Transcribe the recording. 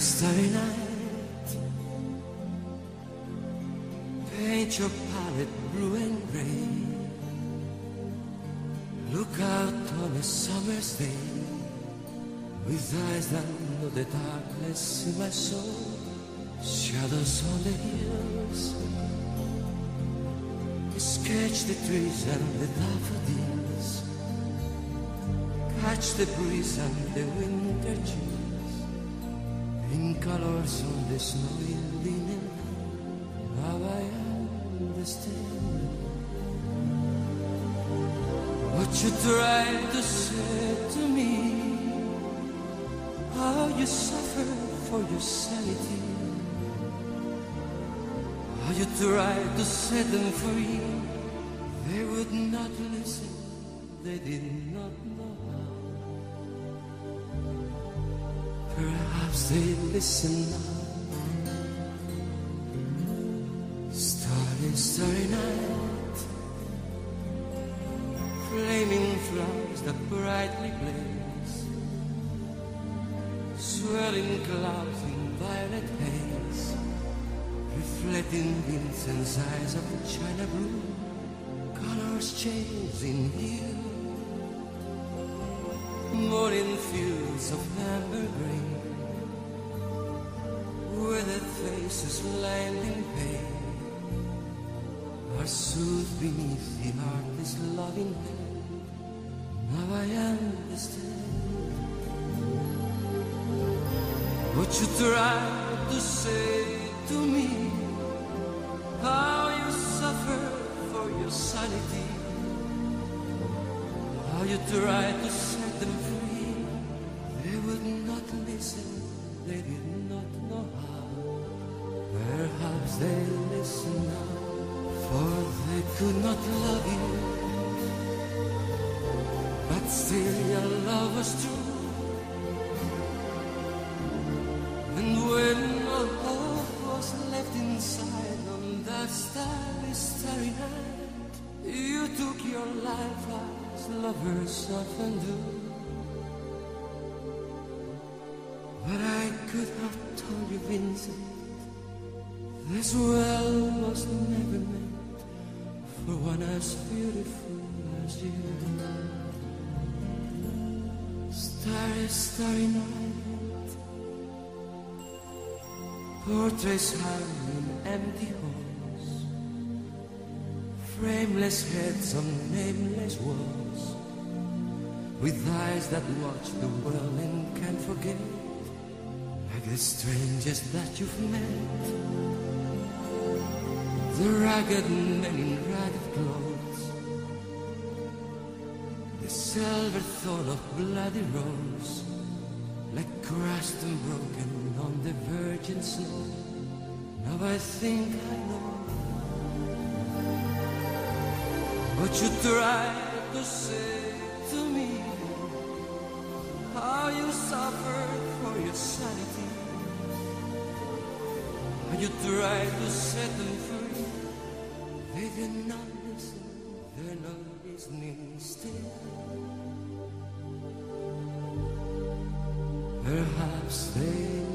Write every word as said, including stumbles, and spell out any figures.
starry night. Paint your palette blue and gray. Look out on a summer's day, with eyes that know the darkness in my soul. Shadows on the hills, sketch the trees and the daffodils, catch the breeze and the winter chills, in colors on the snowy linen. Now I understand what you tried to say to me, how you suffer for your sanity, how you tried to set them free. They would not listen, they did not know how. Perhaps they listen now. Starry, starry night, flaming flowers that brightly blaze, swirling clouds in violet haze, reflecting Vincent's eyes of china blue, colors changing hue, morning fields of amber green, withered faces lined in pain, are soothed beneath the artist's loving hand. Now I understand what you tried to say to me, how you suffer for your sanity, how you tried to set them free. They would not listen, they did not know how. Perhaps they listen now, for they could not love you, but still your love was true. And when all hope was left inside on that starry, starry night, you took your life as lovers often do. But I could have told you, Vincent, this world was never meant for one as beautiful as you. Starry, starry night, portraits hung in empty halls, frameless heads on nameless walls, with eyes that watch the world and can't forget, like the strangest that you've met. The ragged men in ragged clothes, the silver thorn of bloody rose, like crushed and broken on the virgin snow. Now I think I know what you tried to say to me, how you suffered for your sanity, how you tried to set them free. They did not listen, they're not listening still. Perhaps they